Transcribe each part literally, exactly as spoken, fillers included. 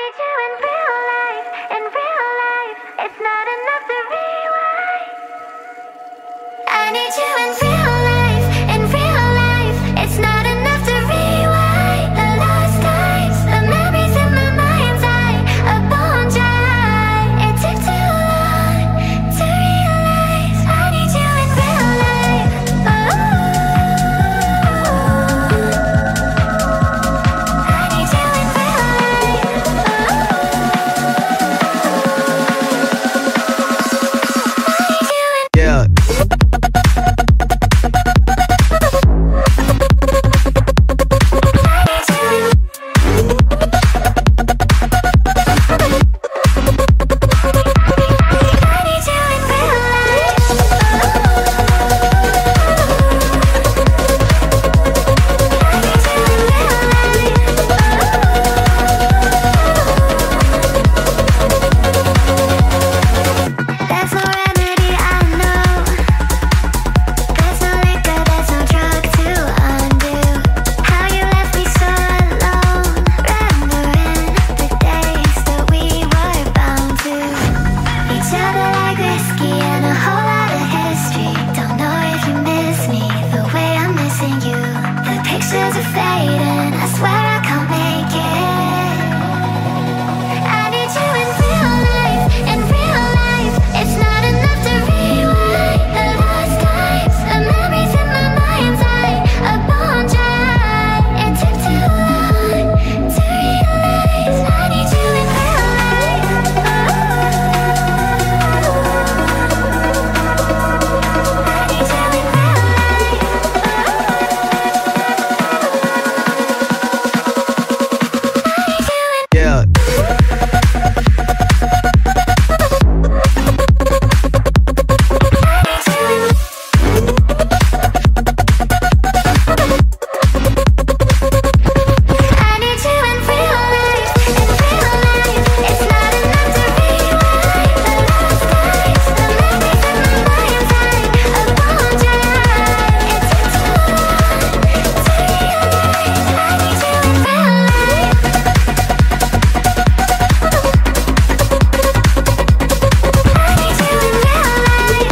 need you in real life, in real life. It's not enough to rewind. I need you in real life, in real life. It's not enough to rewind. The lost times, the memories in my mind's eye, a bone dry. It took too long to realize. I need you in real life. Oh, I need you in real life. Oh, Yeah. there's no remedy, I know. There's no liquor, there's no drug to undo how you left me so alone, remembering the days that we were bound to each other like whiskey and a whole lot of history. Don't know if you miss me the way I'm missing you. The pictures are fading, I swear I can't make it. I need you in real life, in real life. It's not enough to rewind. The lost times, the memories in my mind's eye, a bone dry. It took too long to realize. I need you in real life. Oh, I need you in real life. Yeah. I need you in real life, in real life. It's not enough to rewind. The lost times, the memories in my mind's eye, a bone dry. It took too long to realize. I need you in real life. I need you in real life.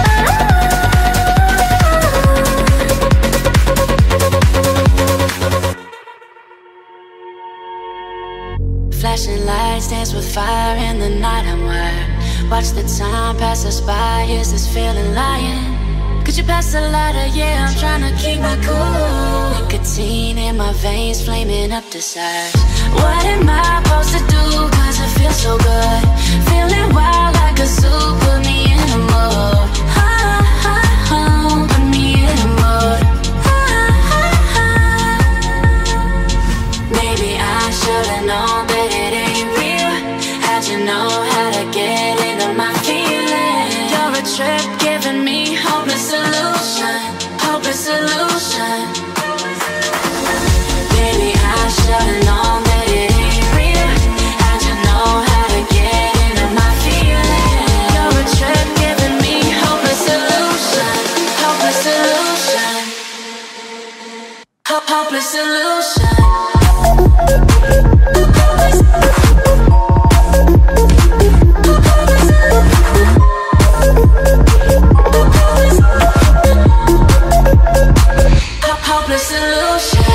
Flashing lights dance with fire in the night. I'm wired. Watch the time pass us by. Is this feeling lying? Could you pass the lighter? Yeah, I'm trying to keep my cool. Nicotine in my veins, flaming up desires. What am I supposed to do? Cause it feels so good. Feeling wild like a zoo. Put me in a mood. Ah, ah, ah, put me in a mood. Ah, ah, ah. Maybe I should've known that it ain't real. How'd you know how to get into my feelings? You're a trip giving me hopeless solution, hopeless solution. Maybe I should've known that it ain't real. How'd you know how to get into my feelings? You're a trip giving me hopeless solution, hopeless solution, Ho- hopeless solution. Hopeless solution.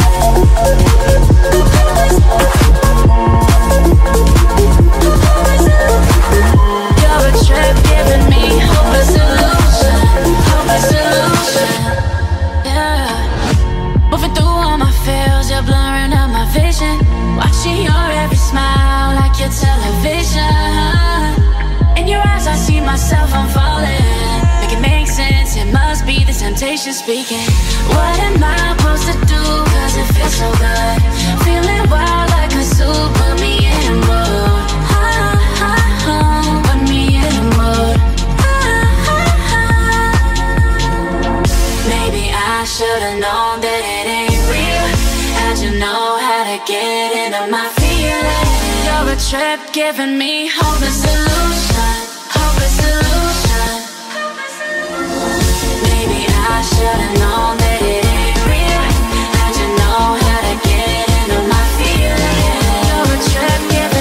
You're a trip giving me hopeless solution, hopeless solution. Yeah. Moving through all my feels, you're blurring out my vision. Watching your every smile like your television. In your eyes I see myself, I'm falling. Make it make sense, it must be the temptation speaking. What am I supposed to do? Cause it feels so good. Feeling wild like a zoo. Put me in a mood. Ah, ah, ah, put me in a mood. Ah, ah, ah. Maybe I should've known that it ain't real. How'd you know how to get into my feelings? You're a trip giving me hopeless solution, hopeless solution. Maybe I should've known that it ain't real. How'd you know how to get into my feelings? You're a trip giving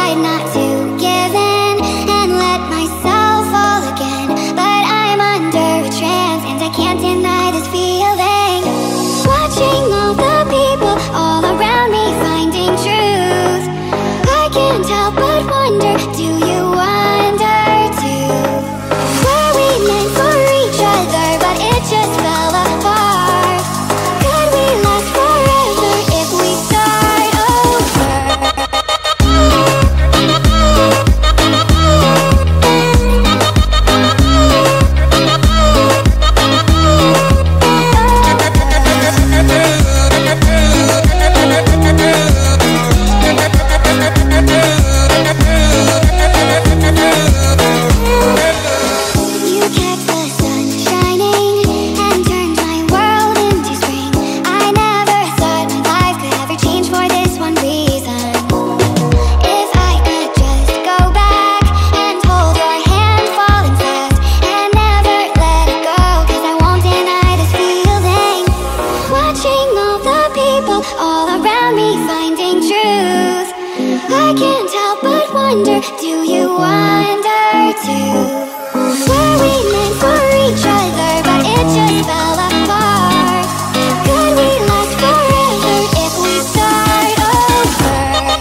tried not to give in and let myself fall again, but I'm under a trance and I can't deny this feeling. Watching all the people all around me finding truth, I can't help but wonder, do you wonder too? Were we meant for each other, but it just fell apart? Could we last forever if we start over? You kept the sun shining and turned my world into spring. I never thought my life could ever change for this one reason. If I could just go back and hold your hand falling fast and never let it go, 'cause I won't deny this feeling. Watching all the people all around me finding truth, I can't help but wonder, do you wonder too? Were we meant for each other, but it just fell apart? Could we last forever if we start over?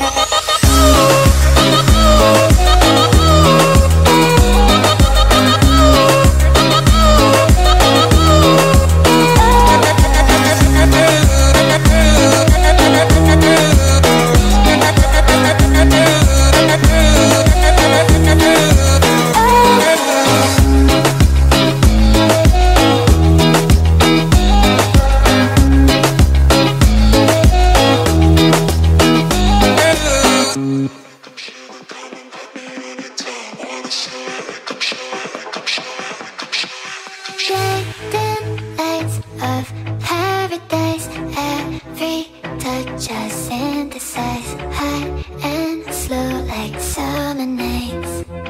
Golden lights of paradise, every touch I synthesize, high and slow like summer nights.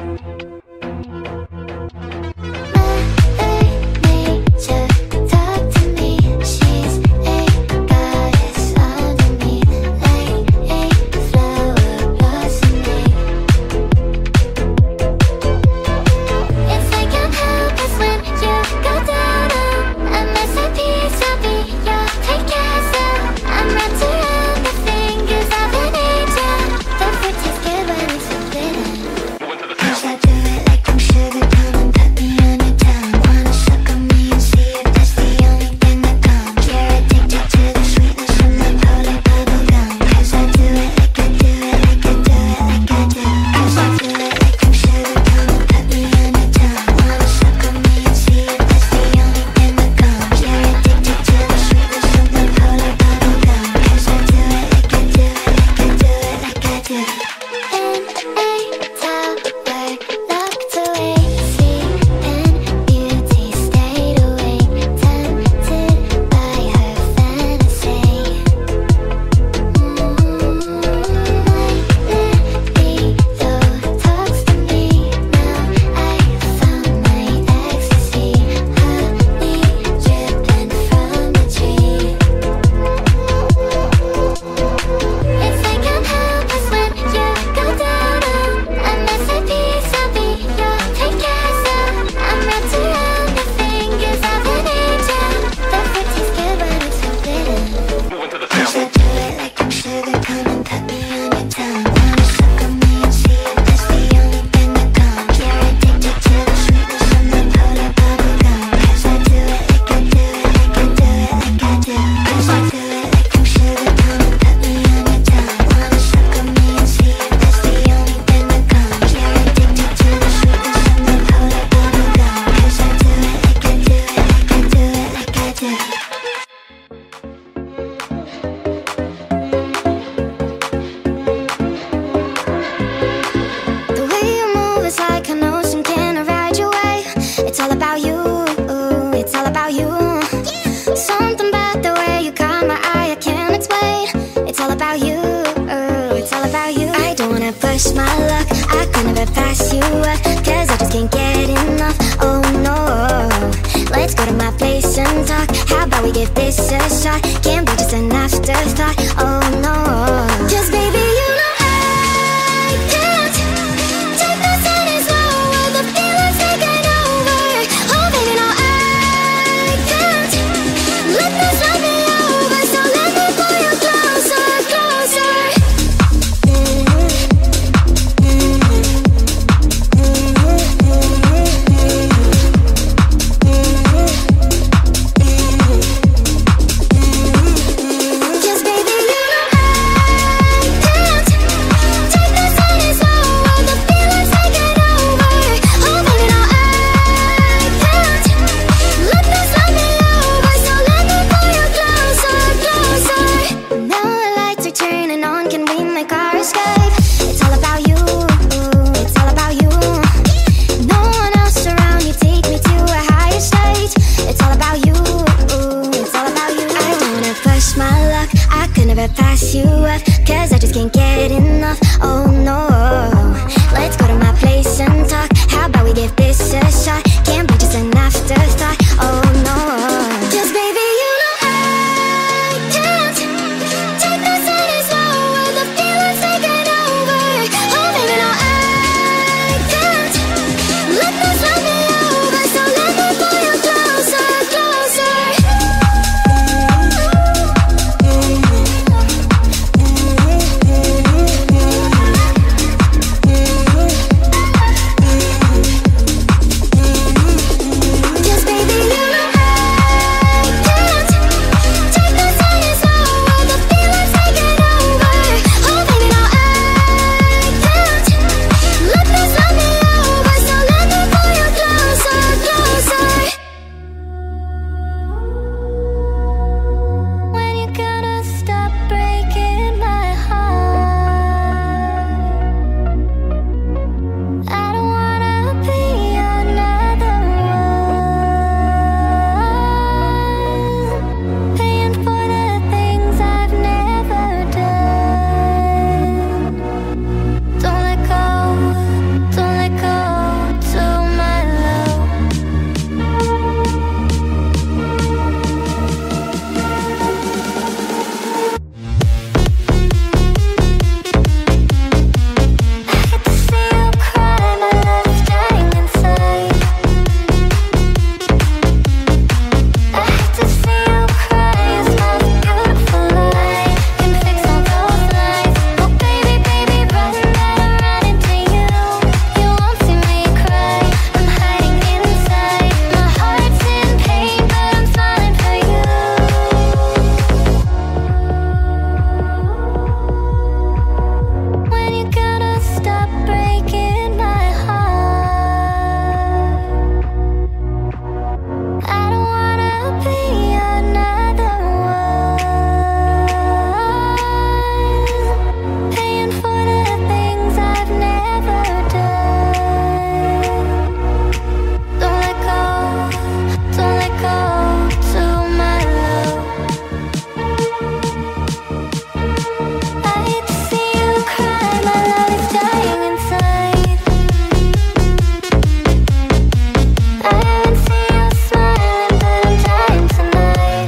Mother Nature, talk to me. She's a goddess under me, like a flower blossoming. It's like I'm helpless when you go down. A masterpiece, I'll be your Picasso. I'm wrapped around the fingers of an angel. The fruit tastes good when it's forbidden. Cause I do it like I'm sugar, come and put me on your tongue. Wanna suck on me and see if that's the only thing that comes. You're addicted to the sweetness of my polar bubble gum. Cause I do it like I do it, like I do it, like I do. Cause I do it like I'm sugar, come and put me on your tongue. Wanna suck on me and see if that's the only thing that comes. You're addicted to the sweetness of my polar bubble gum. Cause I do it like I do it, like I do it, like I do. In a tower locked away, sleeping beauty stayed awake, tempted by her fantasy. My libido talks to me, now I found my ecstasy, honey dripping from the tree. It's like I'm helpless when you go down. A masterpiece, I'll be your Picasso. I'm wrapped around the fingers of an angel. The fruit tastes good when it's forbidden. Cause I do it like I'm sugar, come and put me on your tongue. Wanna suck on me and see if that's the only thing that comes. You're addicted to the sweetness of my polar bubble gum. Cause I do it like I do it, like I do it, like I do. Cause I do it like I'm sugar, come and put me on your tongue. Wanna suck on me and see if that's the only thing that comes. You're addicted to the sweetness of my polar bubble gum. Cause I do it like I do it, like I do it, like I do. The way you move is like an ocean, can I ride your wave? It's all about you, it's all about you. Something about the way you caught my eye, I can't explain. It's all about you, it's all about you. I don't wanna push my luck, I could never pass you up, 'cause I just can't get enough, oh no. Let's go to my place and talk, how about we give this a shot? Can't be just an afterthought, oh no. 'Cause baby, you know I can escape. It's all about you, it's all about you. No one else around you, take me to a higher state. It's all about you, it's all about you. I wanna push my luck, I could never pass you up, cause I just can't get enough, oh no. Let's go to my place and talk, how about we give this a shot? Can't be just an afterthought, oh no. Just baby, you know I can't take this any slower, the feeling's taking over. Oh baby, no I can't let this run me over, so let me pull you closer, closer. Just baby, you know I can't take this any slower, the feeling's taking over. Oh baby, no I can't let this run me over, so let me pull you closer, closer. When you gonna stop breaking my heart? I don't wanna be another one, paying for the things I've never done. Don't let go, don't let go to my love. I hate to see you cry, my love's dying inside. I hate to see you cry, your smile's a beautiful lie. Can fix all those lines. Oh baby, baby, run that I'm running to you. You won't see me cry, I'm hiding inside. My heart's in pain, but I'm smiling for you. When you gonna stop breaking my heart? I don't wanna be another one, paying for the things I've never done. Don't let go, don't let go to my love. I hate to see you cry, my love is dying inside. I haven't seen you smiling, but I'm dying tonight.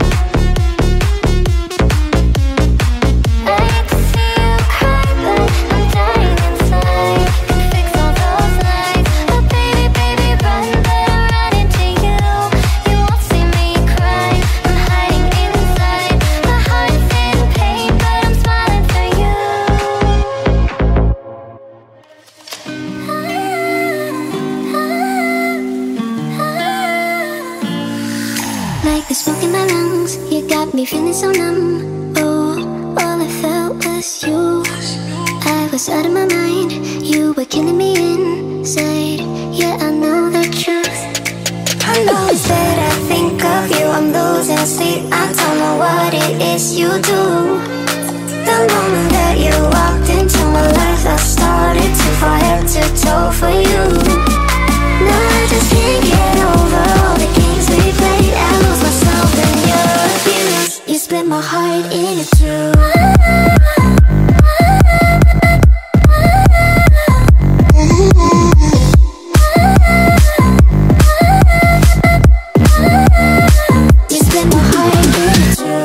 I hate to see you cry, but I'm dying inside. Can fix all those lines. Oh baby, baby, run, but I'm running to you. You won't see me cry, I'm hiding inside. My heart's in pain, but I'm smiling for you. Like the smoke in my lungs, you got me feeling so numb. Oh, all I felt was you. I was out of my mind, you were killing me inside. Yeah, I know the truth. I know it's that I think of you, I'm losing sleep. I don't know what it is you do. The moment that you walked into my life, I started to fall head to toe for you. Now I just can't get over all the games we played. I lose myself in your abuse. You split my heart in two. You split my heart in two.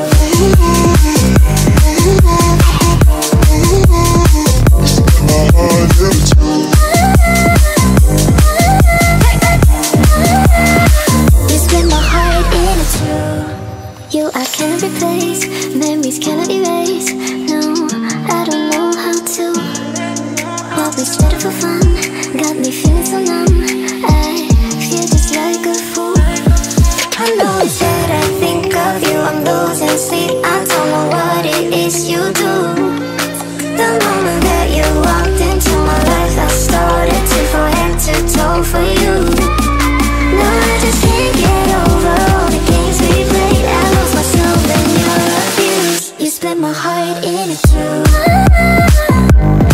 You split my heart in two. You I can't replace, memories cannot erase. No, I don't know how to. Always better for fun, got me feeling so numb. I feel just like a fool. I know it's that I think of you, I'm losing sleep. I don't know what it is you do. The moment that you walked into my life, I started to fall head to toe for you. Now I just can't get over all the games we played. I lost myself in your abuse. You split my heart in two.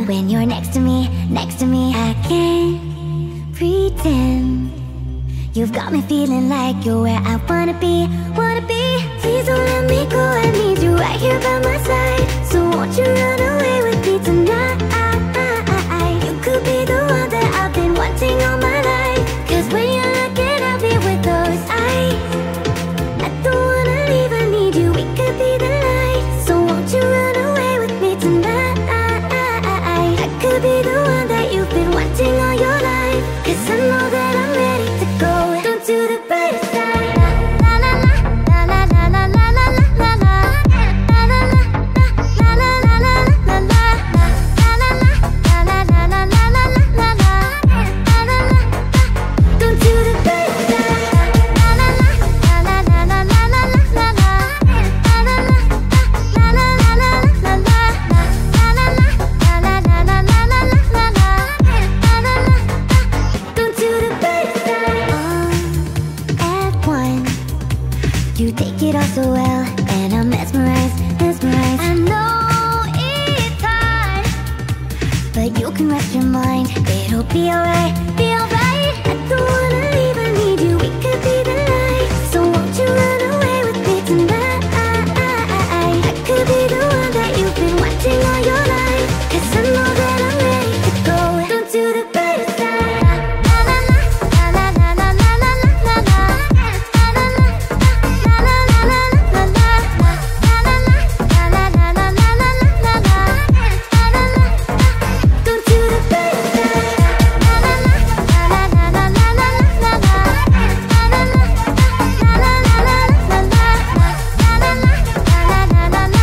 when you're next to me, next to me. I can't pretend. You've got me feeling like you're where I wanna be, wanna be. Please don't let me go, I need you right here by my side. So won't you run away with me tonight? You could be the one that I've been wanting all my life. Cause when you're looking at me with those eyes, I don't wanna leave, I need you, we could be the light. So won't you run away with me tonight? I could be the one that you've been wanting all your life. Cause I know that I'm ready to go. Don't do the brighter side. La la la, la la la la la la la la. La la la, la la la la la la la. La la la, la la la la la la la la. La la la, don't do the brighter side. La la la, la la la la la la la la. La la la, la la la la la la. La la la, la la la la la la la la. La la la, don't do the brighter side. All at once, you take it all so well, and I'm mesmerized, mesmerized. I know it's hard, but you can rest your mind. It'll be alright, be alright. I don't wanna leave, I need you, we could be the light. So won't you run away with me tonight? I could be the one that you've been wanting all your life. Cause I know that I'm ready to go. Don't do the brighter side. La la la, la la la la la la la la. La la la, la la la la la la. La la la, la la la la la la la la. La la la, don't do the brighter side. La la la, la la la la la la la la. La la la, la la la la la la. La la la, la la la la la la la la. La la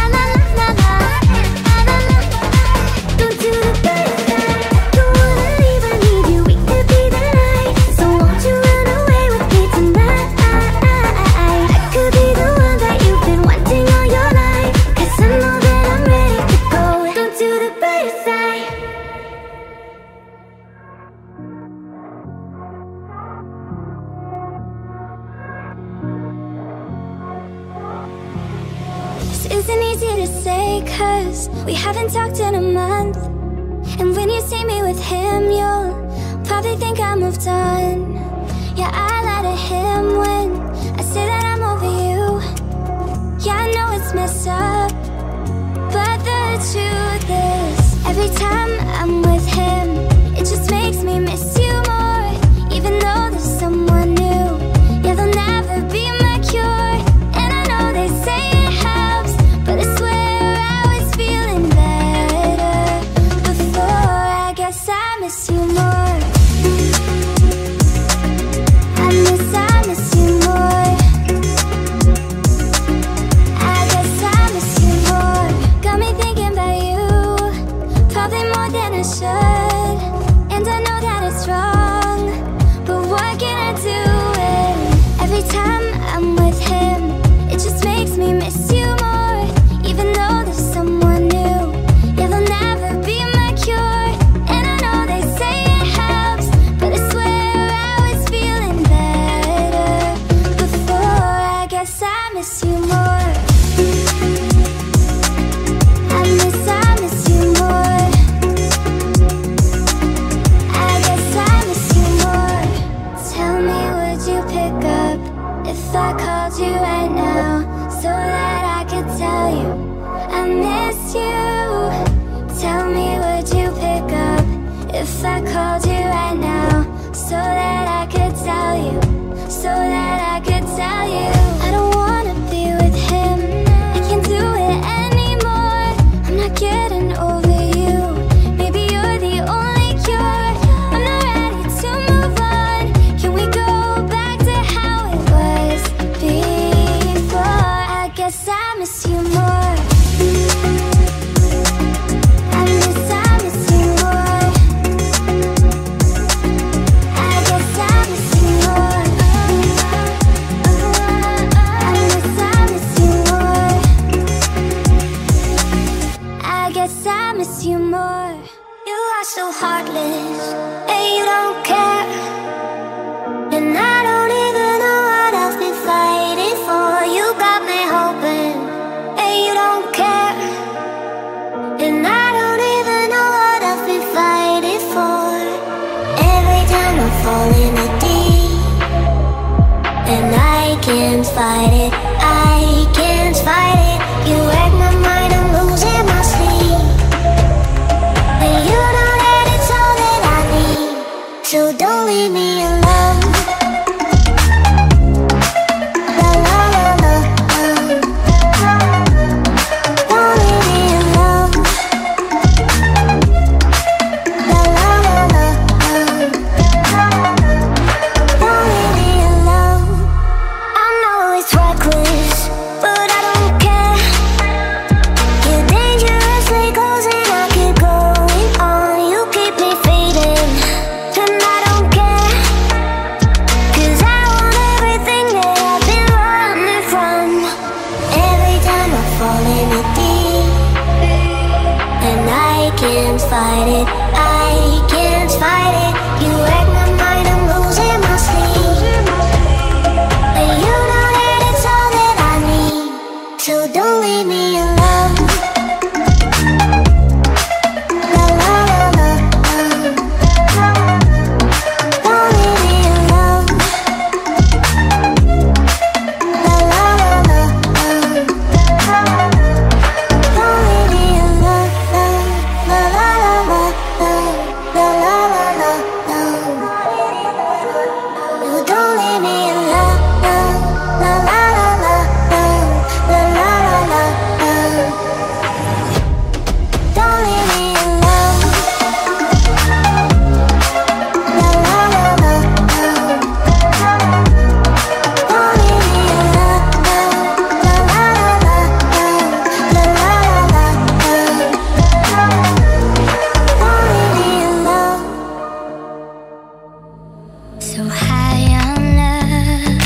la, don't do the brighter side. I don't wanna leave, I need you, we could be the light. So won't you run away with me tonight? I could be the one that you've been wanting all your life. Cause I know that I'm ready to go. Don't do the brighter side. This isn't easy to say cause we haven't talked in a month. And when you see me with him, you'll probably think I moved on. Yeah, I lie to him when I say that I'm over you. Yeah, I know it's messed up, but the truth is, every time I'm with him, it just makes me miss you more. Even though there's someone new, yeah, they'll never be my cure. And I know they say it helps, but I swear I was feeling better before. I guess I miss you more. I miss, I miss you more. I guess I miss you more. Got me thinking about you, probably more than I should. And I know that it's wrong, but what can I do? And every time I'm with him, it just makes me miss you more. Even though there's someone new, yeah, they'll never be my cure. And I know they say it helps, but I swear I was feeling better before. I guess I miss you more. I miss, I miss you more. I guess I miss you more. Tell me, would you pick up if I called you right now, so that I could tell you I miss you? Tell me, would you pick up if I called you right now, so that I could tell you, so that I could tell you I don't wanna be with him, I can't do it anymore. I'm not getting over you, maybe you're the only cure. I'm not ready to move on, can we go back to how it was before? I guess I miss you more. I miss, I miss you more. I guess I miss you more. can't fight it, I can't fight it. You wreck my mind, I'm losing my sleep. But you know that it's all that I need, so don't leave me alone. La la la la, uh. Don't leave me alone. La la la la, uh. Don't leave me alone. I know it's reckless, but I don't care. You're dangerously close and I keep going on. You keep me fading, and I don't care. Cause I want everything that I've been running from. Every time I fall in the deep, and I can't fight it, I can't fight it. You wreck my mind, I'm losing my sleep. But you know that it's all that I need, so don't leave me alone. La la la la, uh. Don't leave me alone. La la la la, uh. Don't leave me alone. La la la la, uh. La la la la, uh. You don't leave me alone. La la la la, uh. La la la la, uh. Don't leave me alone. La la la la, uh. Don't leave me alone. La la la la, uh. La la la la, uh. Don't leave me alone. So high on love,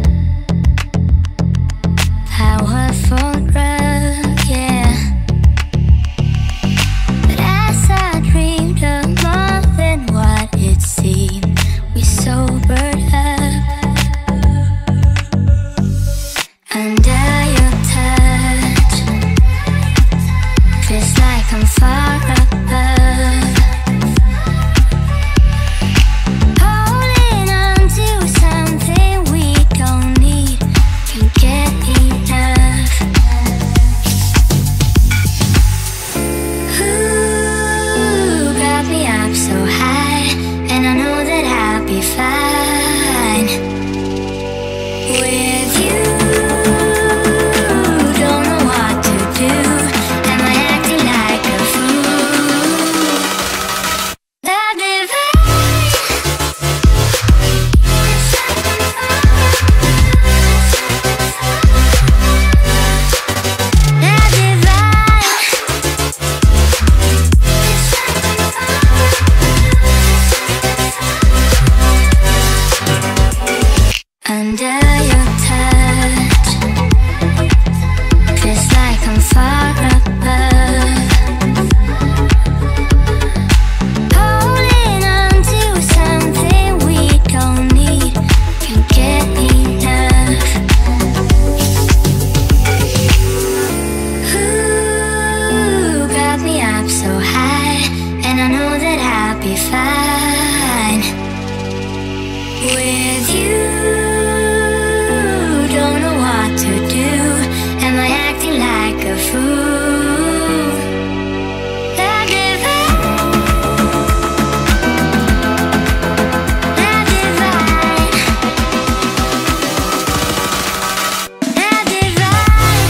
powerful drug, yeah. But as I dreamed of more than what it seemed, we sobered up. Under your touch, feels like I'm far above. Holding on to something we don't need, can't get enough. Ooh, got me up so high, and I know that I'll be fine with you. Don't know what to do, am I acting like a fool? The divine, the divine, under your touch, feels like I'm far above. Holding on to something we don't need, can't get enough. Ooh, got me up so high, and I know that I'll be fine with you. Don't know what to do, am I acting like a fool? The divine, the divine, the divine,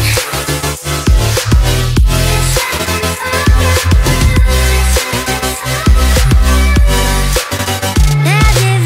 the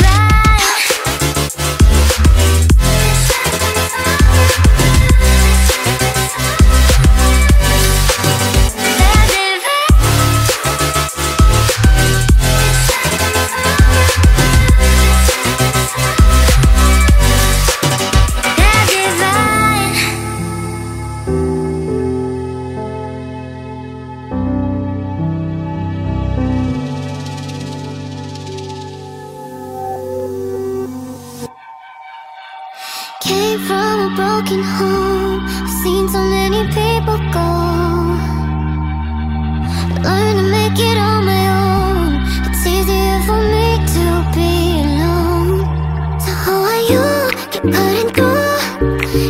Came from a broken home, I've seen so many people go. Learn to make it on my own, it's easier for me to be alone. So how are you? Keep putting through.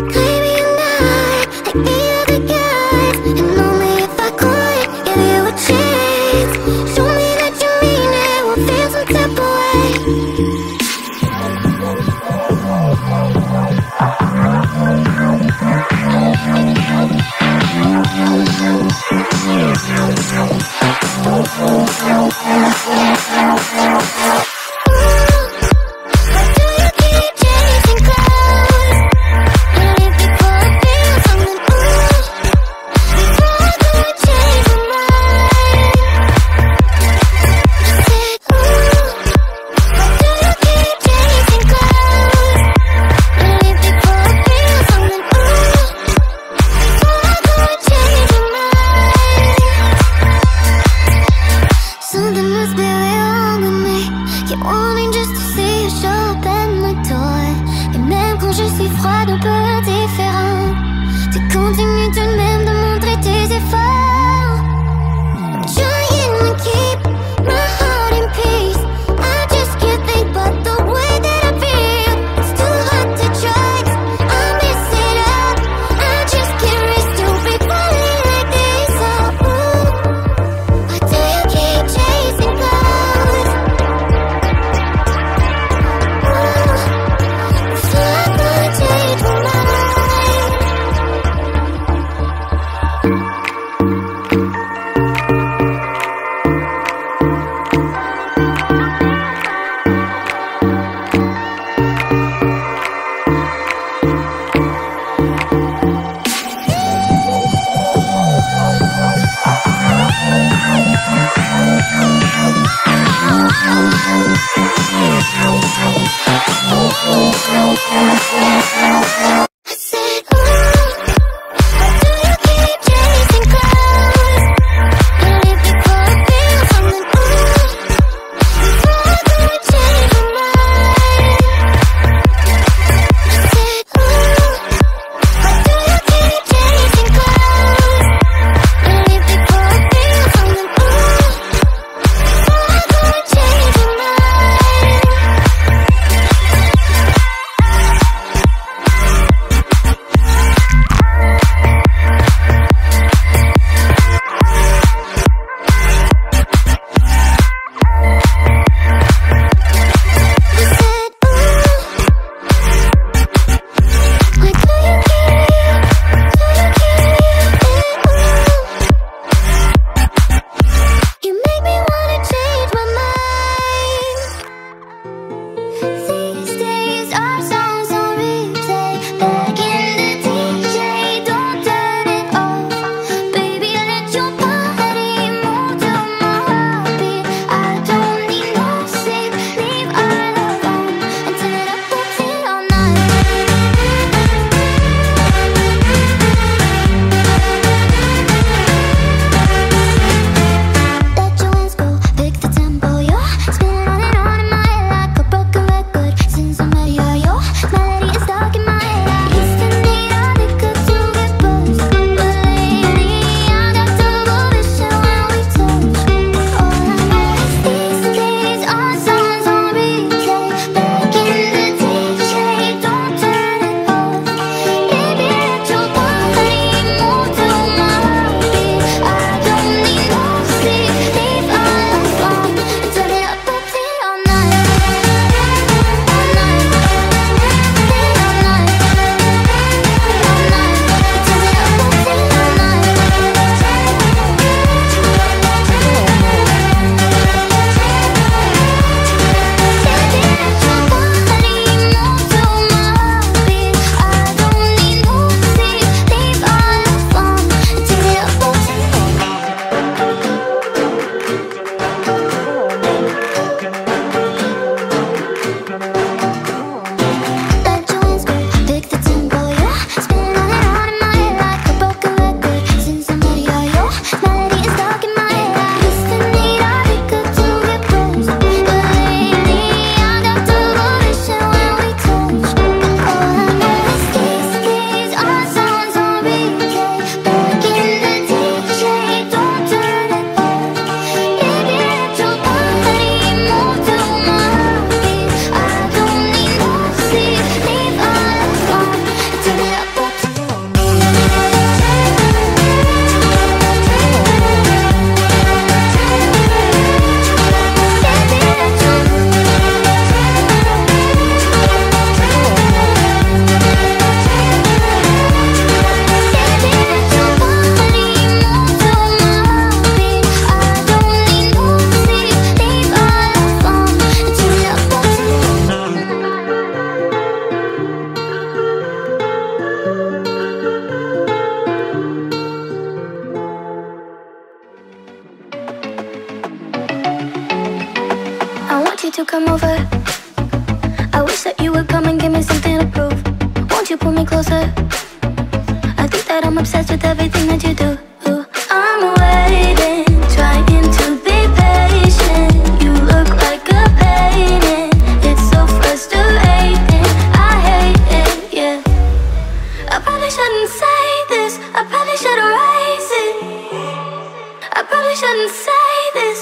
come over. I wish that you would come and give me something to prove. Won't you pull me closer? I think that I'm obsessed with everything that you do. I'm waiting, trying to be patient. You look like a painting. It's so frustrating. I hate it, yeah. I probably shouldn't say this. I probably should erase it. I probably shouldn't say this.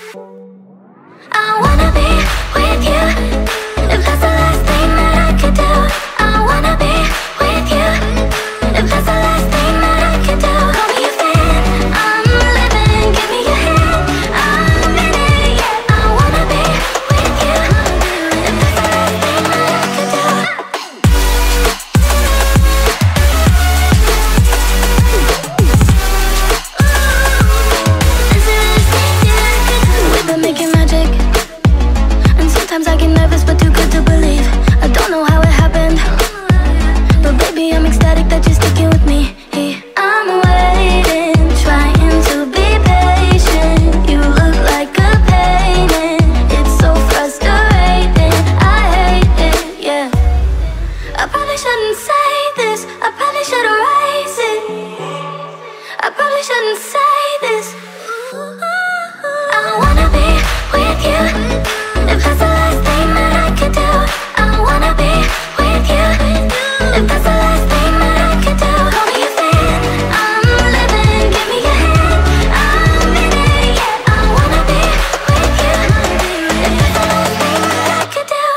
I wanna be with you. If that's the last thing that I could do. I wanna be with you. If that's the last thing that I could do. Call me a fan, I'm living. Give me your hand, I'm in it, yeah. I wanna be with you. If that's the last thing that I could do. We've been making magic, and sometimes I get nervous but too good to believe. I don't know how it happened, but baby I'm ecstatic that you're sticking with me. I'm waiting, trying to be patient. You look like a painting. It's so frustrating. I hate it, yeah. I probably shouldn't say this. I probably should erase it. I probably shouldn't say this. I wanna be with you. If that's the last thing that I could do. I wanna be with you. If that's the last thing that I could do. Call me a fan, I'm living. Give me your hand, I'm in it, yeah. I wanna be with you. If that's the last thing that I could do.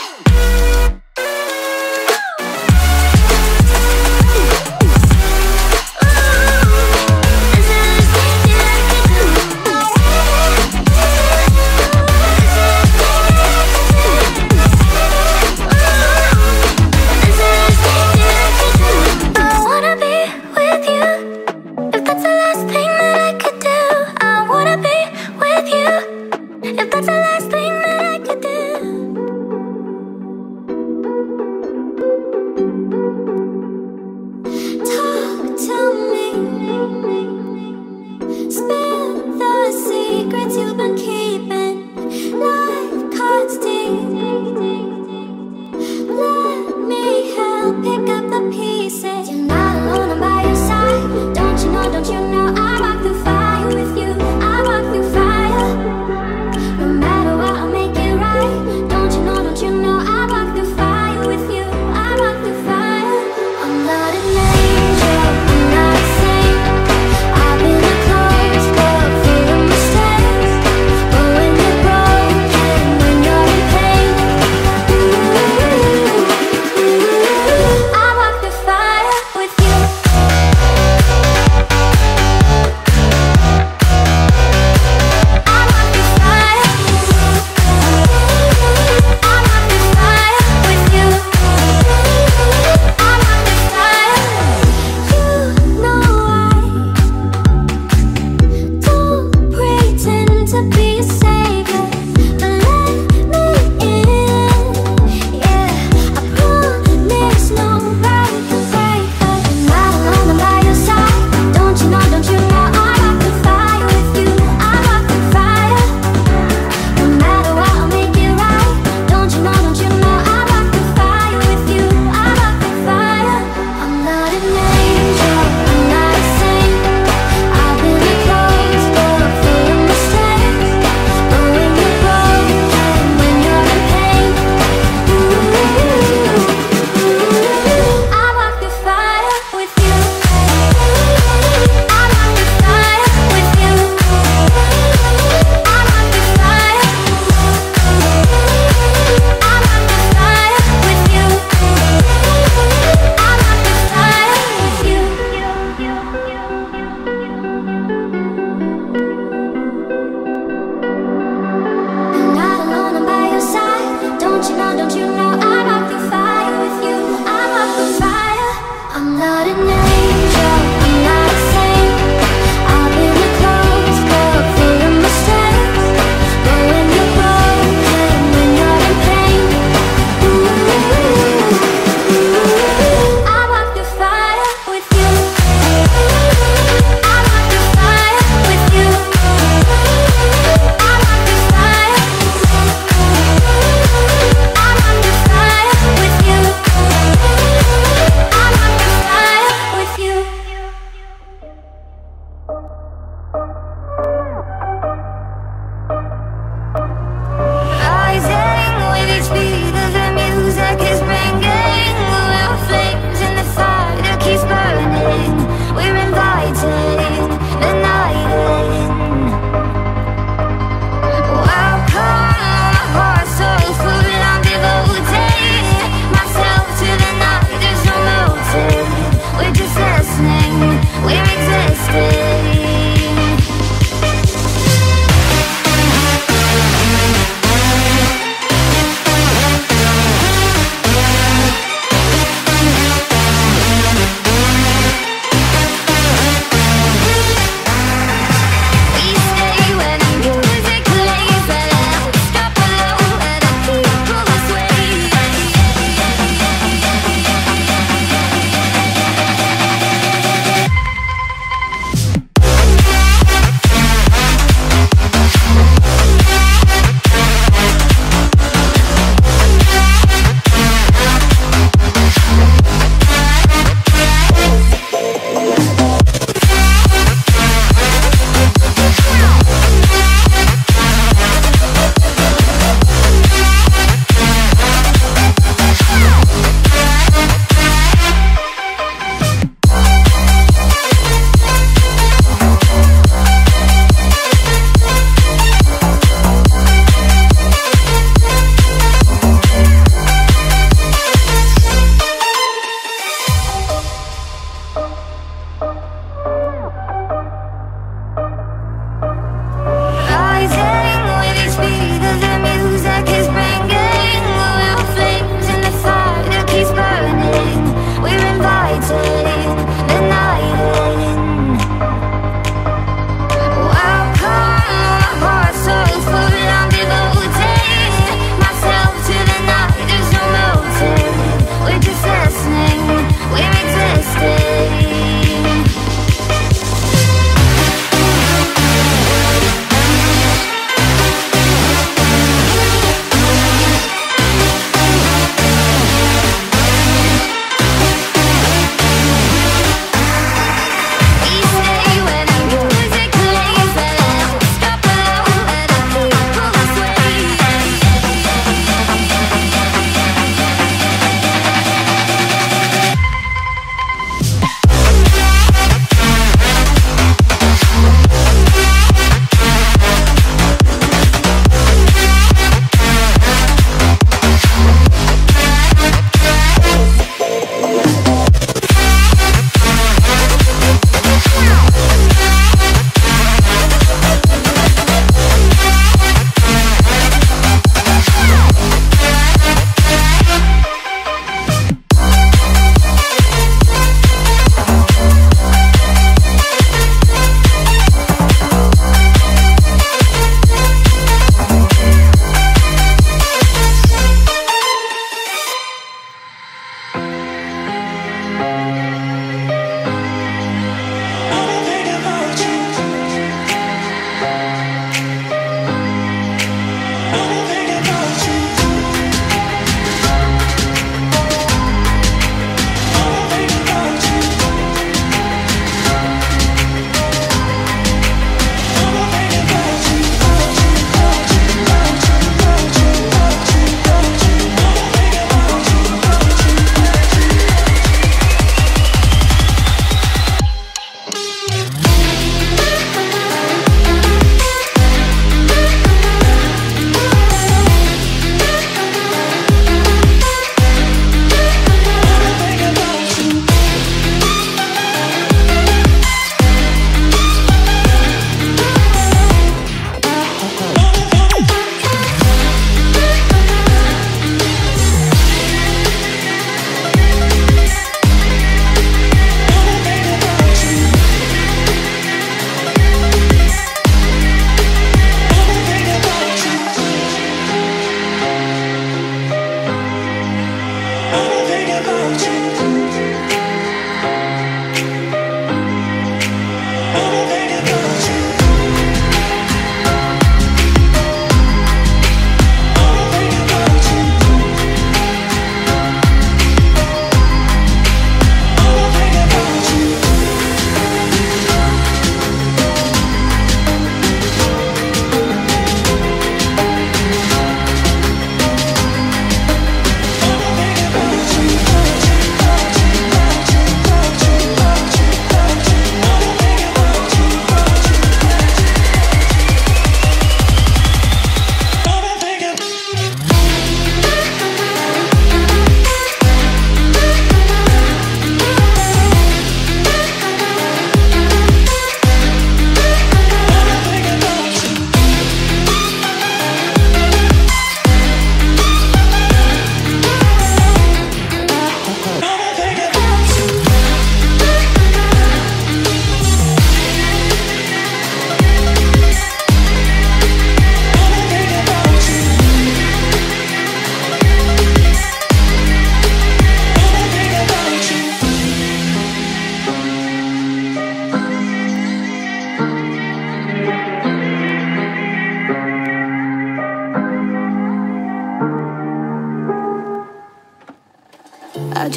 I wanna be with you. If that's the last thing that I could do. I wanna be with you. If that's the last thing that I could do. Talk to me. Spill the secrets you've been keeping. Life cuts deep. Let me help pick up the pieces. You're not alone, I'm by your side. Don't you know, don't you know, I walk through fire with you. I walk through fire. No matter what, I'll make it right. Don't you know, don't you know, I walk through fire with you. I walk through fire. I'm not an angel, I'm not a saint. I've been a close love full of mistakes. But when you're broken, when you're in pain, I walk through fire with you. I walk through fire. I walk through fire with you. I walk through fire. You know I don't pretend to be a savior, but let me in. Yeah, I promise nobody can break us. You're not alone, I'm by your side. Don't you know, don't you know, I walk through fire with you. I walk through fire. No matter what, I'll make it right. Don't you know, don't you know, I walk through fire with you. I walk through fire. I'm not an angel, I'm not a saint. I've been a close love full of mistakes. But when you're broken, when you're in pain, I walk through fire with you. I walk through fire with you. I walk through fire. I walk through fire with you. I walk through fire with you. You're not alone, I'm by your side. Don't you know, don't you know, I walk through fire with you. I walk through fire. I'm not an angel, I'm not a saint. I've been a close love full of mistakes. But when you're broken, when you're in pain, I walk through fire with you. I walk through fire with you. I walk through fire.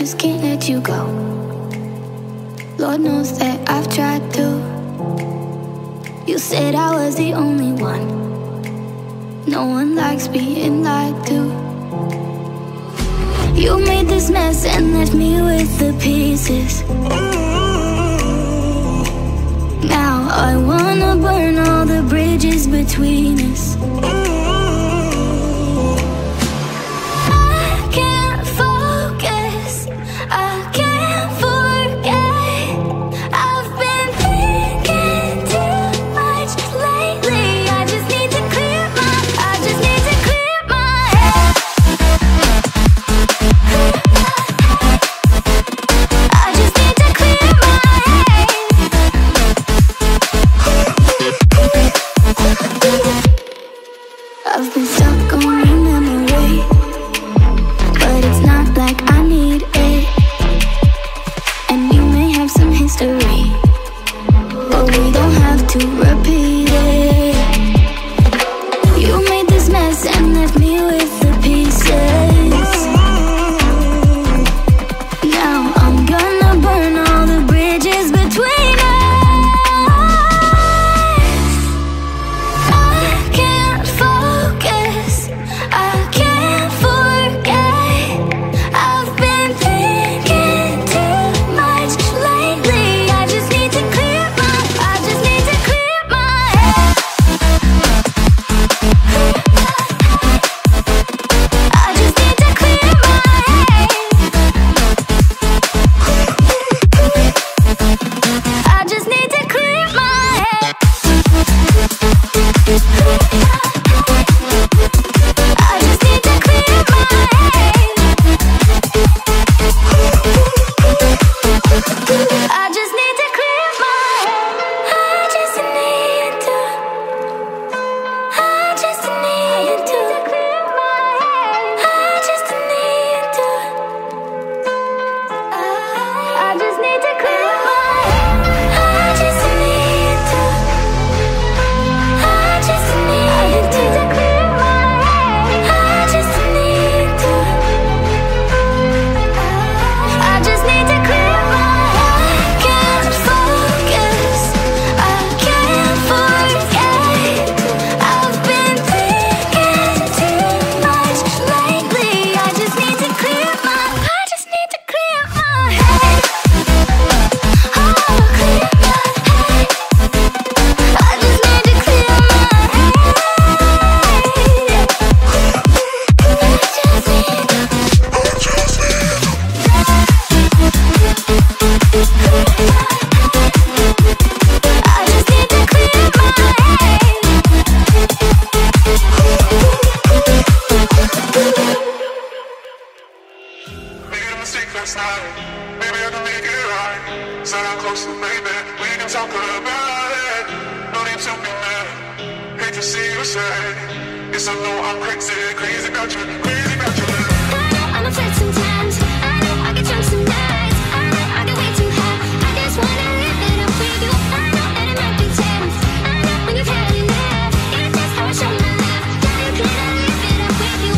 just can't let you go. Lord knows that I've tried to. You said I was the only one. No one likes being lied to. You made this mess and left me with the pieces. Now I wanna burn all the bridges between us. I've been stuck on your memory, but it's not like I need it. And you may have some history, but we don't have to repeat it. You made this mess and left me with the pieces. Now I'm gonna burn all the bridges between us. Maybe I can make it right. Sit down closer, baby. We can talk about it. No need to be mad. Hate to see you sad. Yes, I know I'm crazy, crazy about you, crazy about you. I'm afraid sometimes. I know I get drunk some nights. I know I get way too high. I just wanna live it up with you. I know that it might be tense. I know when you've had enough. It's just how I show my love. Now you can't live it up with you.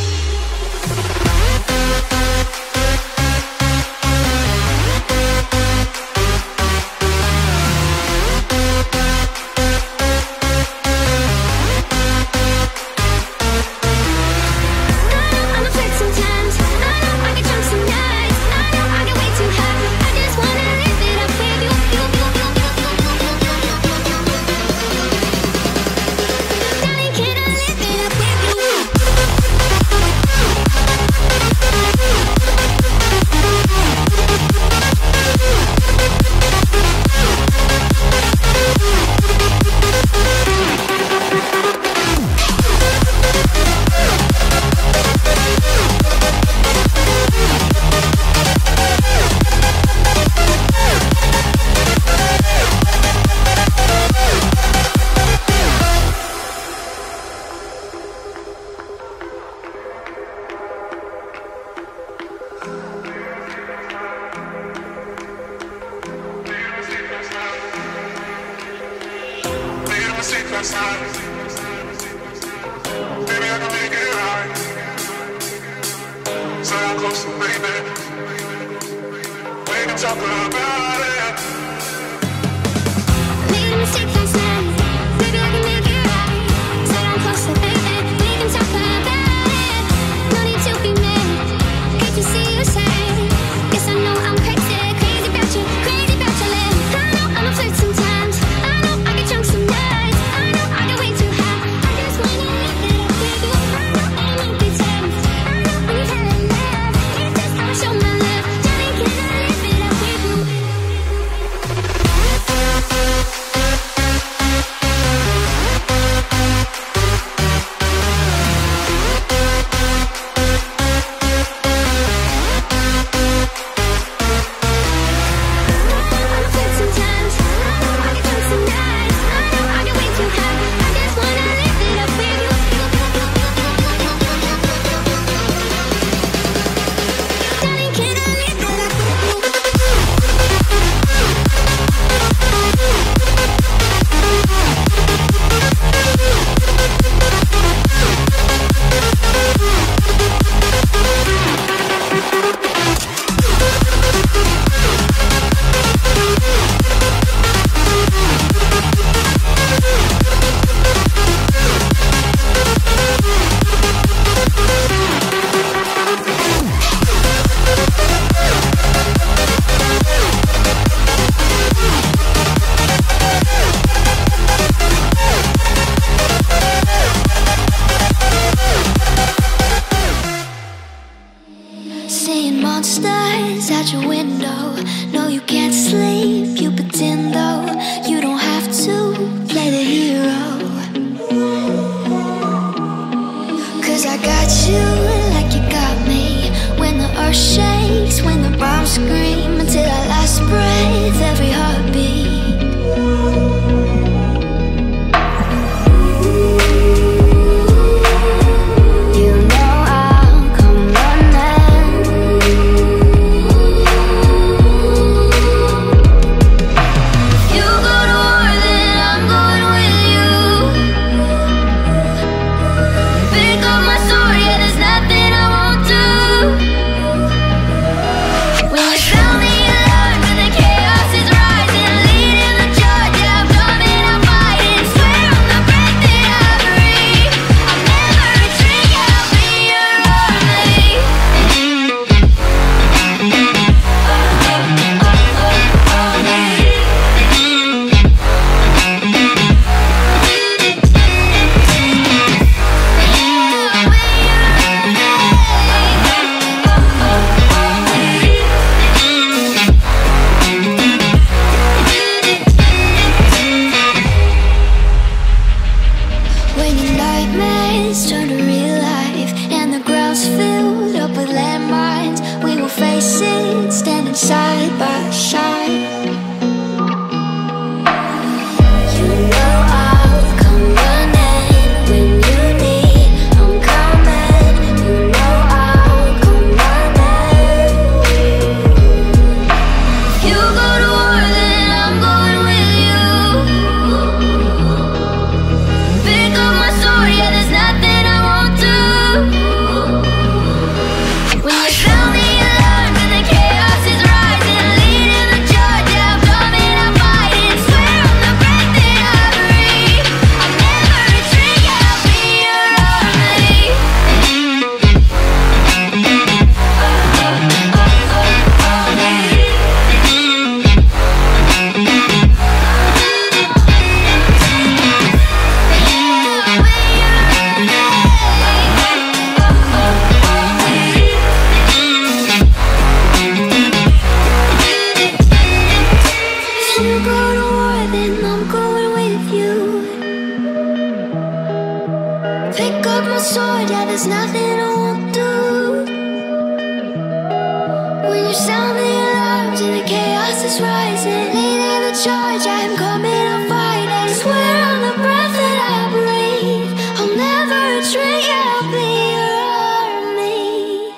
Last night. Maybe I can make it right. Sit down closer, baby. can talk about it. Made a mistake last night. Maybe I can make it right. Sit down closer, baby. We can talk about it. No need to be mad. Hate to see you sad. Guess I know I'm crazy, crazy about you, crazy about your lips. I know I'm a flirt sometimes. I know I get drunk some nights. I know I get way too high. I just wanna live it up with you. I know I won't be tempted. I know when you've had enough. It's just how I show my love. Johnny, can I live it up with you? Seeing monsters out your window. No, you can't sleep, you pretend though. You don't have to play the hero. Cause I got you like you got me. When the earth shakes, when the bombs scream. Until our last breath, every heartbeat. You know I'll come running. You go to war, then I'm going with you. Pick up my sword, yeah, there's nothing I won't do. When you sound the alarm and the chaos is rising, leading the charge, yeah, I'm coming, I'm fighting. Swear on the breath that I breathe, I'll never retreat, yeah, I'll be your army. When your nightmares turn to real life and the ground's filled up with landmines, we will face it, standing side by side. You know I'll come running when you need. I'm coming. You know I'll come running. You go to war, then I'm going with you. Pick up my sword, yeah, there's nothing I won't do. When you sound the alarm and the chaos is rising, leading the charge, yeah, I'm coming, I'm fighting. Swear on the breath that I breathe, I'll never retreat, yeah, I'll be your army. You go to war, then I'm going with you. Pick up my sword, yeah, there's nothing I won't do. When you sound the alarms and the chaos is rising, leading the charge, I'm coming, I'm fighting. Swear on the breath that I breathe, I'll never retreat, yeah, I'll be your army.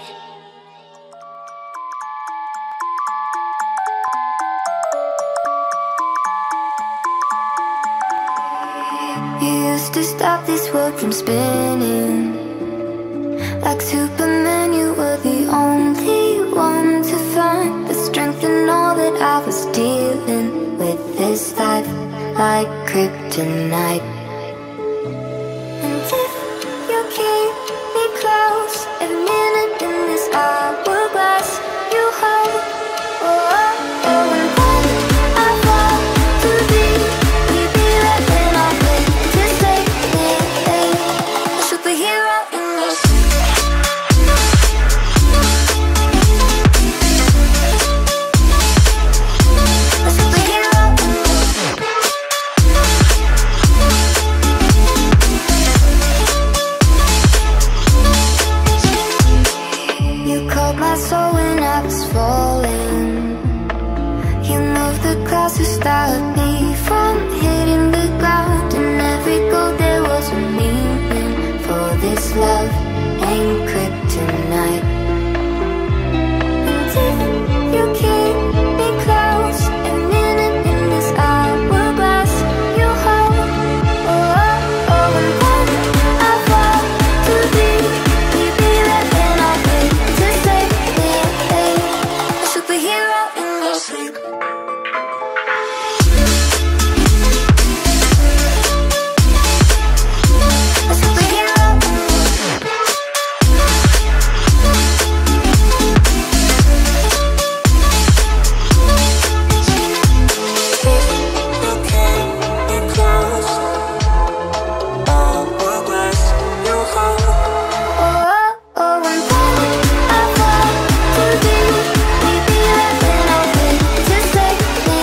You used to stop this world from spinning. Like Superman, you were the only one to find the strength in all this life like kryptonite. And if you keep me close, every minute in this hourglass you hold. Oh, oh, oh, and when I fall to thee, will you be there when I wait to save me? A superhero in your sleep. A superhero in your sleep. You called my soul when I was falling. You moved the clouds to stop me from hitting the ground. And every goal there was a meaning. For this love ain't kryptonite. And if you keep me close, every minute in this hourglass you hold. Oh, oh, oh, and when I fall to thee, will you be there when I wait to save me? A superhero in your sleep. A superhero in your sleep. You came in close, hourglass you hold. Oh, oh, and when I fall to thee, will you be there when I wait to save me?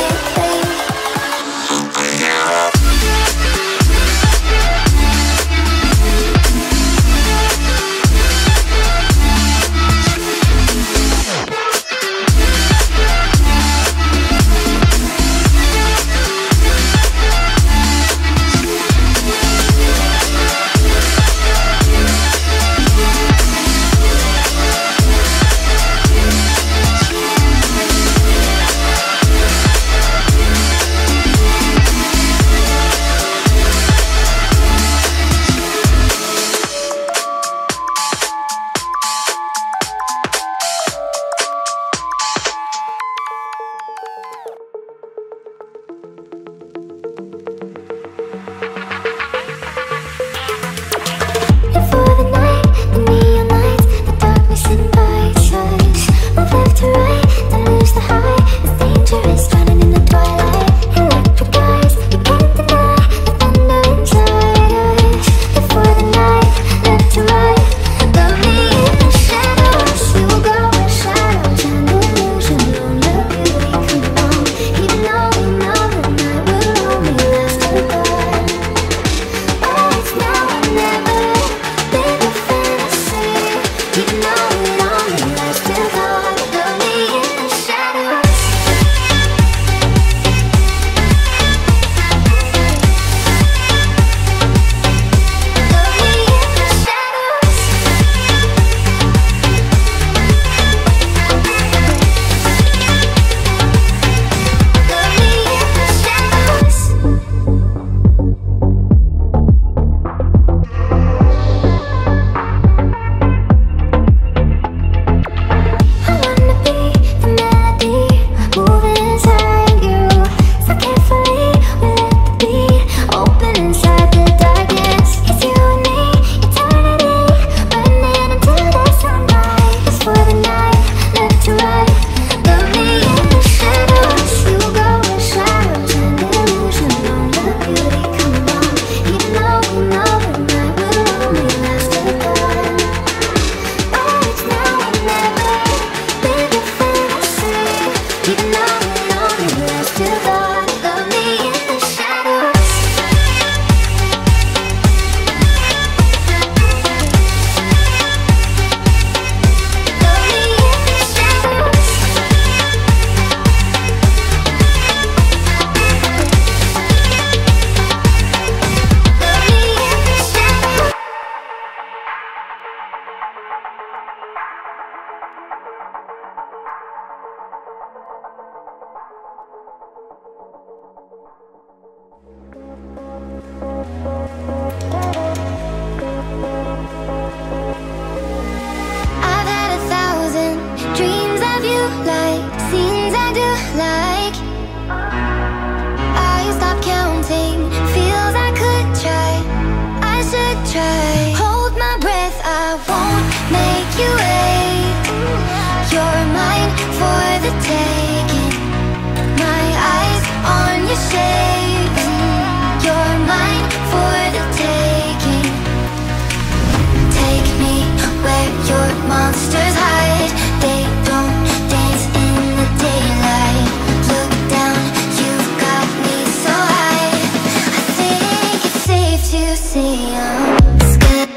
And for the night, the neon lights, the darkness invites us. Move left to right, don't lose the high. It's dangerous, drowning in the twilight. Electric eyes, you can't deny the thunder inside us. And for the night, left to right, love me in the shadows. You will go in shadows and illusion, lonely beauty come on. Even though we know the night will only last a while. Oh, it's now or never, baby fantasy. Even though it only lasts till dawn, love me in the shadows. Love me in the shadows. Love me in the shadows. I wanna be the melody moving inside you. So carefully we let the beat open inside the darkness. It's you and me, eternity, burning until the sunrise. It's for the night, left to right, love me in the shadows. You go in shadows and illusion, lonely beauty come on. Even though we know the night will only last a while. Oh, it's now or never, baby fantasy. Even though it only lasts till dawn, love me in the shadows. Love me in the shadows. Love me in the shadows. mine for the taking. My eyes on your shades. You're mine for the taking. Take me where your monsters hide. They don't dance in the daylight. Look down, you've got me so high. I think it's safe to see I'm scared.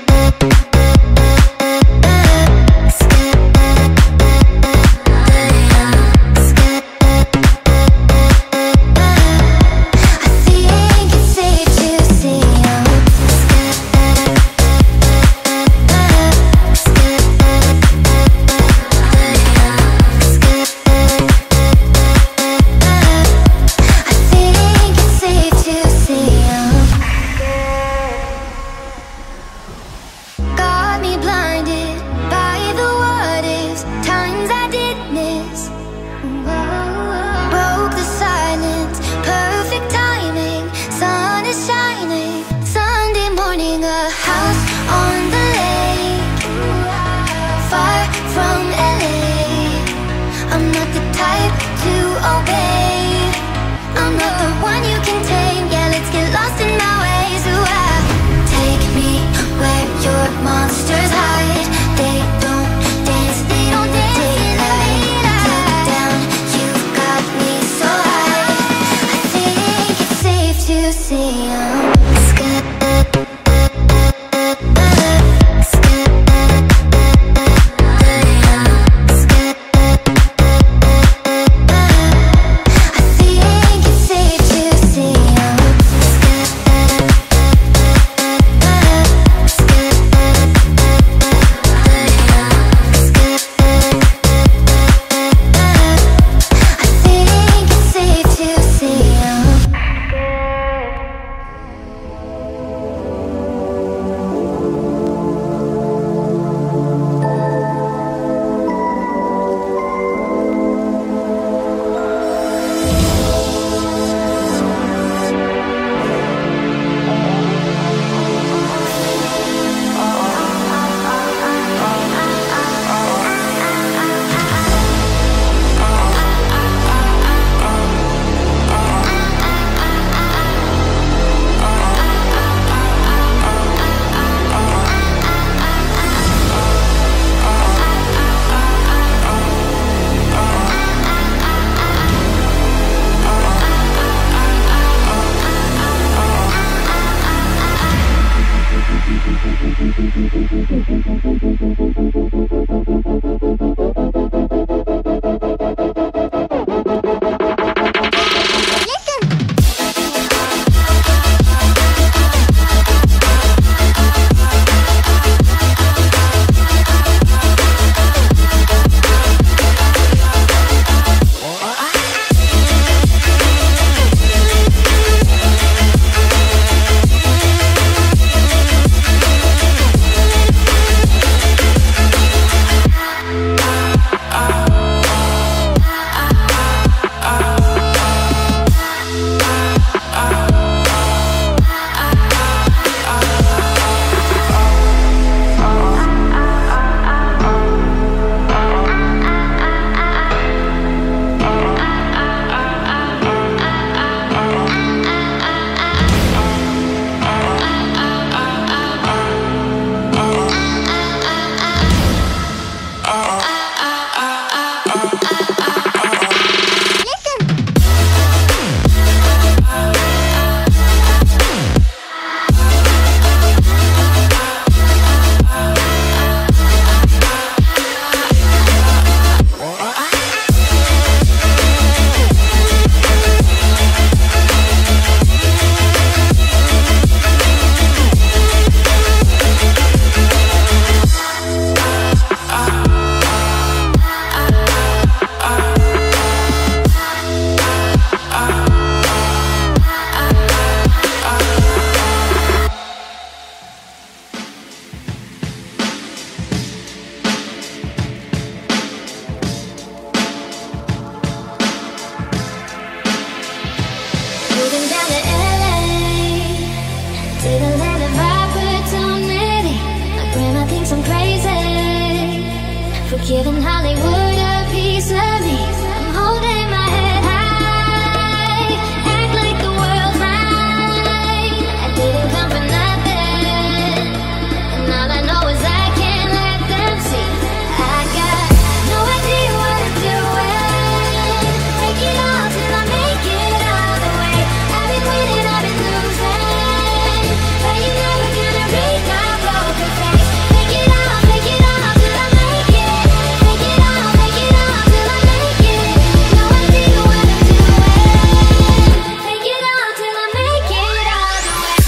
Giving Hollywood a piece at me. I'm holding my head high, act like the world's mine. I didn't come for nothing, and all I know is I can't let them see. I got no idea what I'm doing. Take it all till I make it all the way. I've been winning, I've been losing, but you're never gonna read my poker face. Take it all, take it all till I make it. Take it all, take it all till I make it. No idea what I'm doing. Take it all till I make it all the way.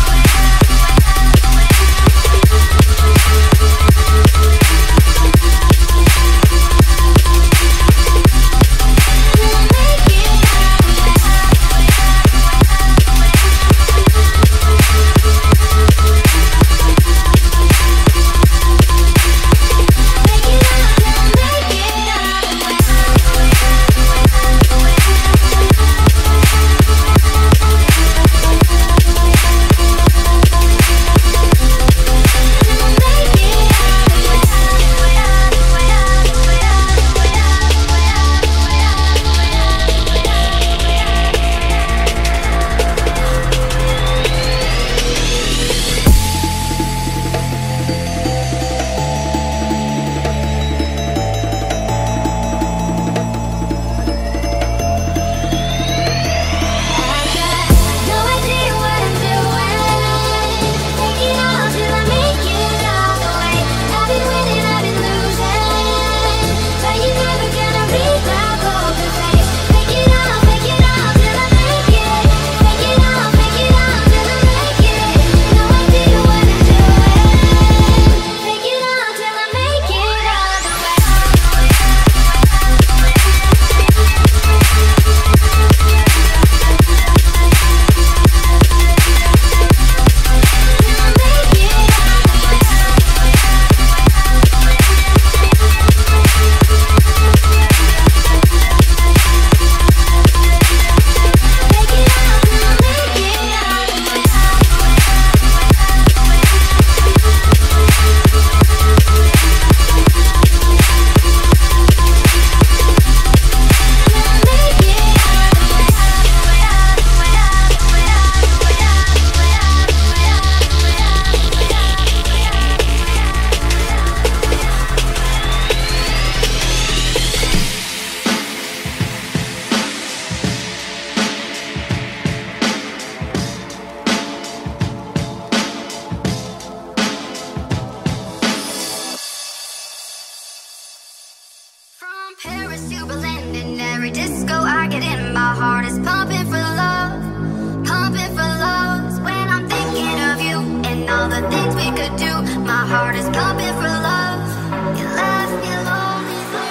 From Paris to Berlin, in every disco I get in, my heart is pumping for love, pumping for love. When I'm thinking of you and all the things we could do, my heart is pumping for love. You left me lonely for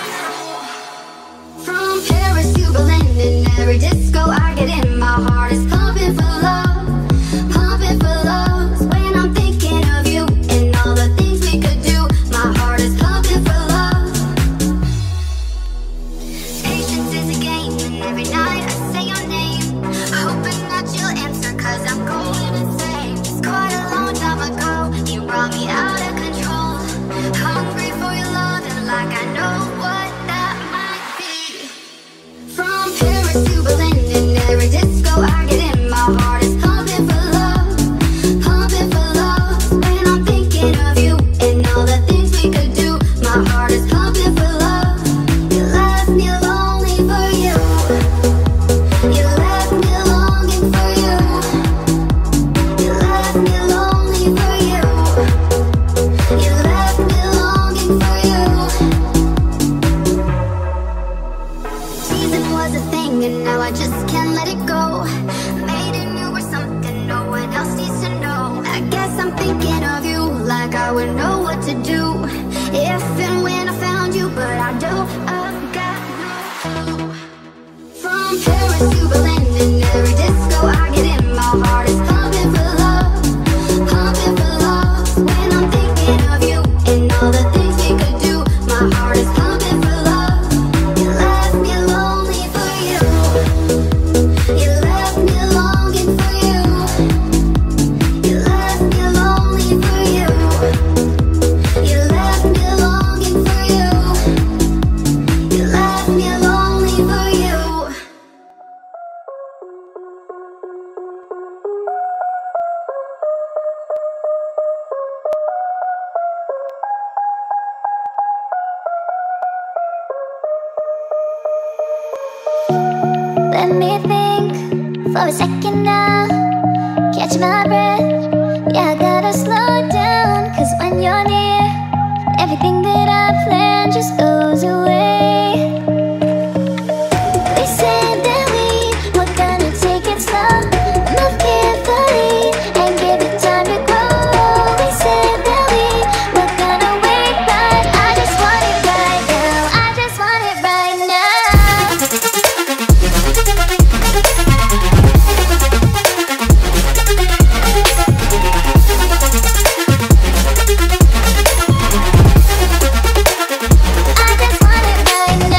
you. From Paris to Berlin, in every disco I get in, my heart is pumping for love, pumping for love. When I'm thinking of you and all the things we could do, my heart is pumping for love. Patience is a game, and every night I say your name, hoping that you'll answer, cause I'm going insane. It's quite a long time ago, you brought me out of control, hungry for your love, and like I know what that might be. From Paris to Berlin, in every disco I get in, my heart is pumping for love, pumping for love. When I'm thinking of you and all the things we could do, my heart is pumping for love. You left me lonely for you. You left me longing for you. You left me lonely for you. You left me longing for you. Teasing was a thing, and now I just can't let it go. Made a new or something no one else needs to know. I guess I'm thinking of you like I would know what to do if and when I found you, but I don't. I've got no clue. From Paris to Berlin, in every disco I get in, my heart is pumping for love, pumping for love. When I'm thinking of you and all the things we could do, my heart is pumping for love. You left me lonely for you. You left me longing for you. You left me lonely for you. You left me longing for you. You left for a second now, catch my breath. Yeah, I gotta slow down, cause when you're near, everything that I planned just goes away. We said that we were gonna take it slow, move carefully and give it time to grow. We said that we were gonna wait, but I just want it right now. I just want it right now. I just want it right now.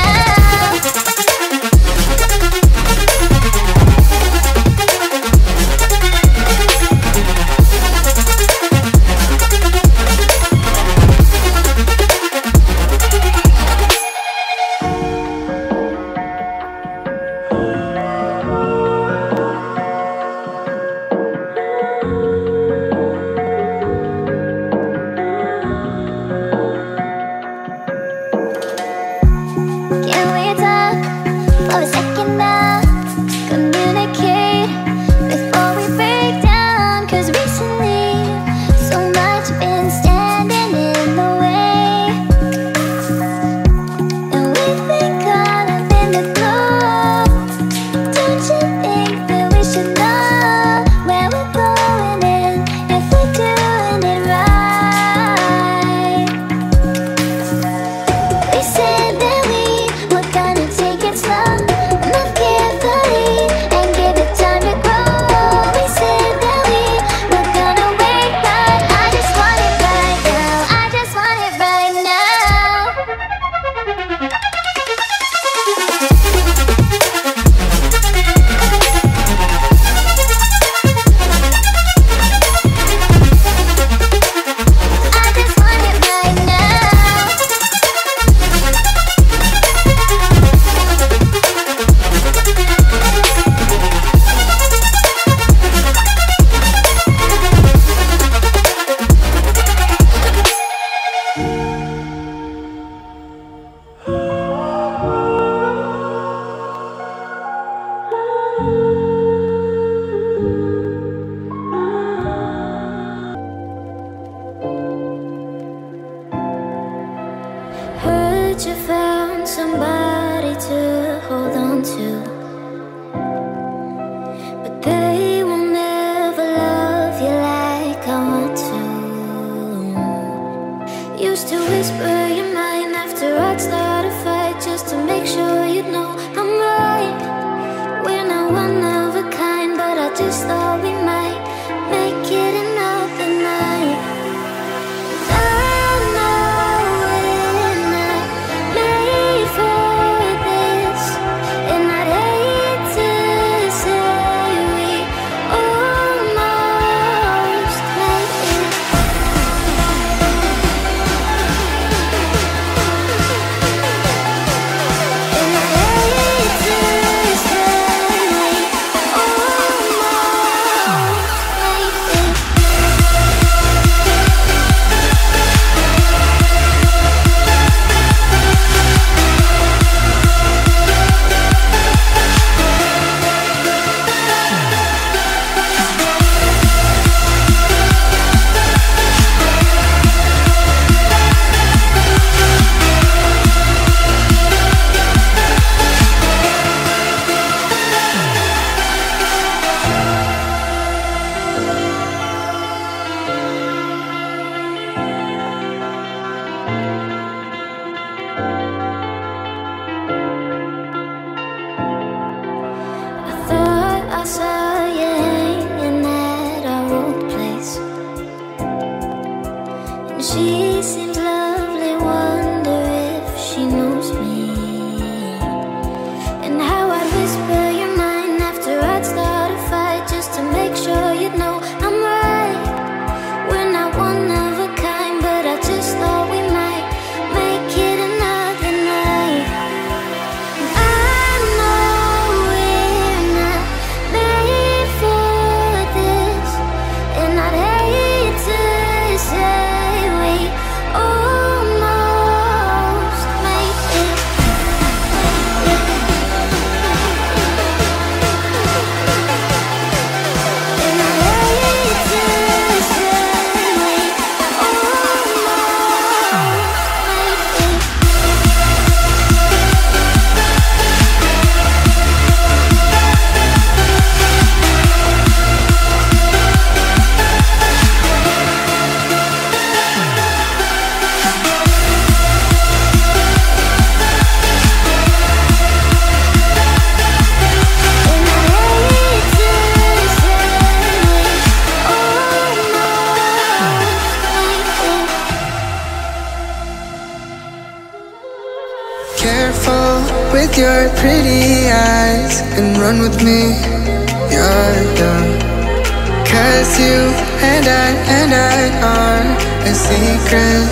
run with me, yeah, yeah. Cause you and I and I are a secret.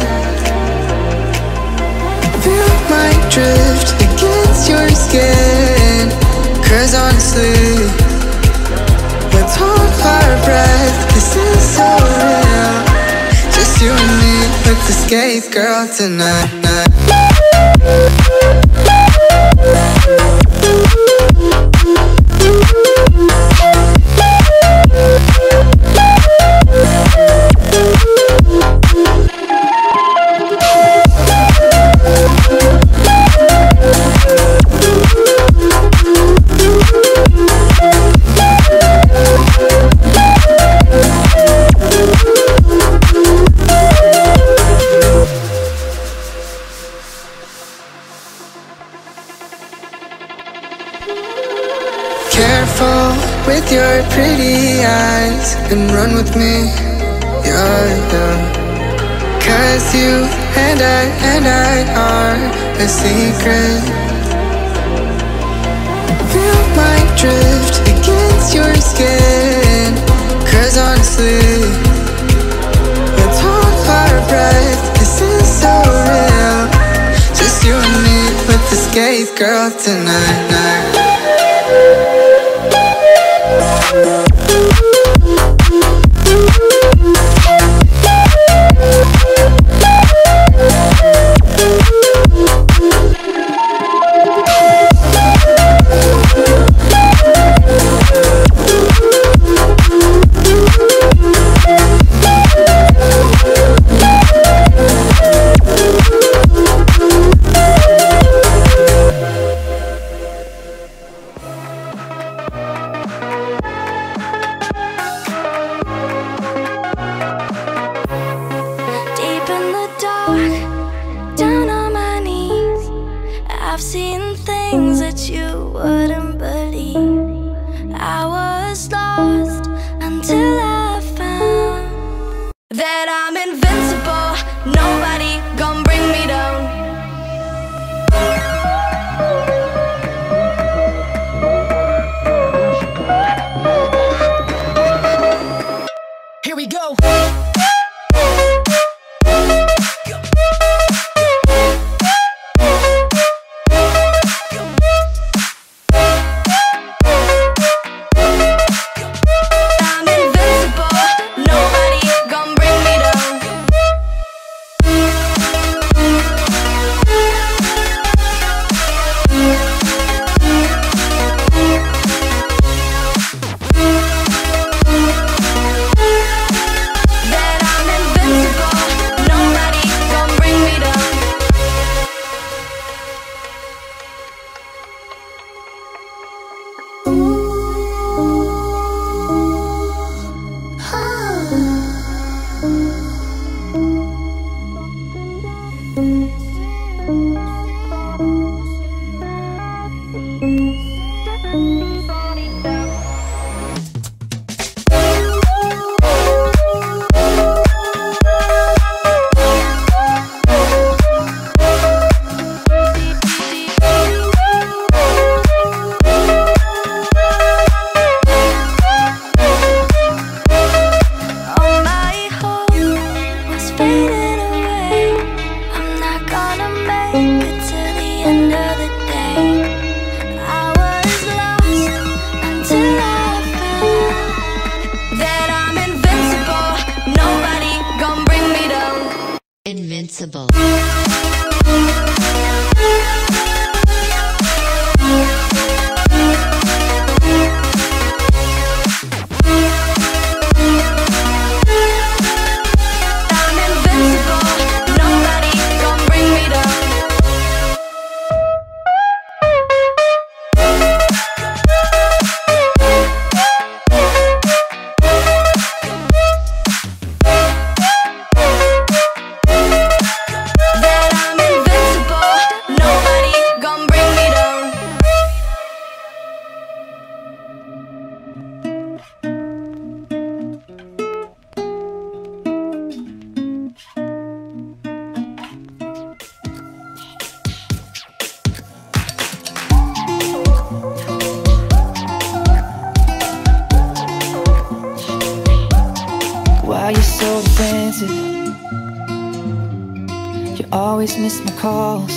Feel my drift against your skin. Cause honestly, let's hold our breath, this is so real. Just you and me, let's escape, girl, tonight. Careful with your pretty eyes and run with me, yeah, yeah. Cause you and I and I are a secret. Feel my drift against your skin. Cause honestly, let's hold our breath, this is so real. Just you and me, let's escape, girl, tonight, night. I've seen things that you wouldn't believe. I was lost until I found that I'm invincible. Nobody gon' bring me down. Here we go. Invincible. Nobody always miss my calls.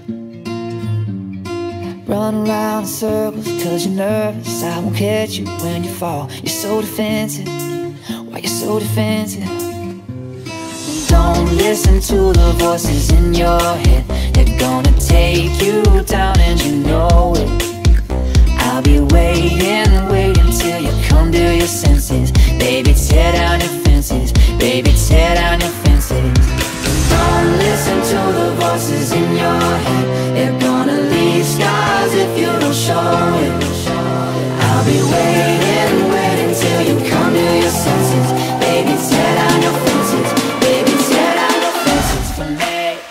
Run around in circles cause you're nervous I won't catch you when you fall. You're so defensive, why you're so defensive? Don't listen to the voices in your head. They're gonna take you down and you know it. I'll be waiting, waiting till you come to your senses. Baby, tear down your fences. Baby, tear down your fences. Don't listen to the voices in your head. They're gonna leave scars if you don't show it. I'll be waiting, waiting till you come to your senses. Baby, tear down your fences. Baby, tear down your fences for me.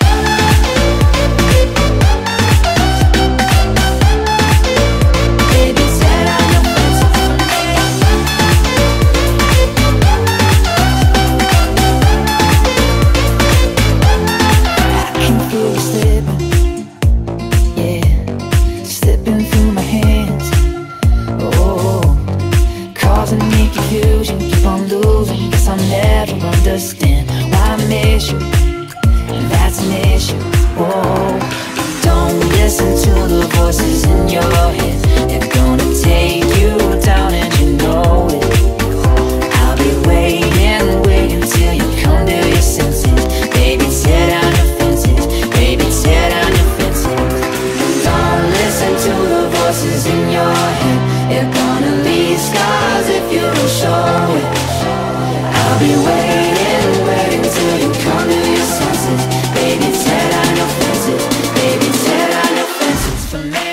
Understand why I miss you, and that's an issue. Whoa. Don't listen to the voices in your head. They're gonna take you down and you know it. I'll be waiting, waiting till you come to your senses. Baby, tear down your fences. Baby, tear down your fences. Don't listen to the voices in your head. They're gonna leave scars if you don't show it. I'll be waiting, waiting till you come to your senses. Baby, tear down your fences. Baby, tear down your fences for me.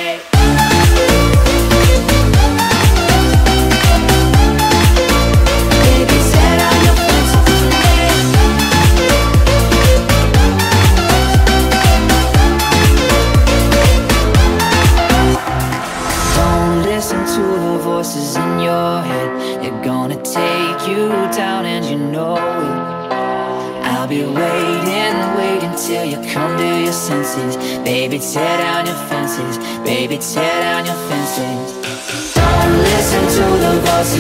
Baby, tear down your fences for me. Don't listen to the voices in your head. They're gonna take you down and you know it. I'll be waiting, waiting till you come to your senses. Baby, tear down your fences. Baby, tear down your fences. Don't listen to the voices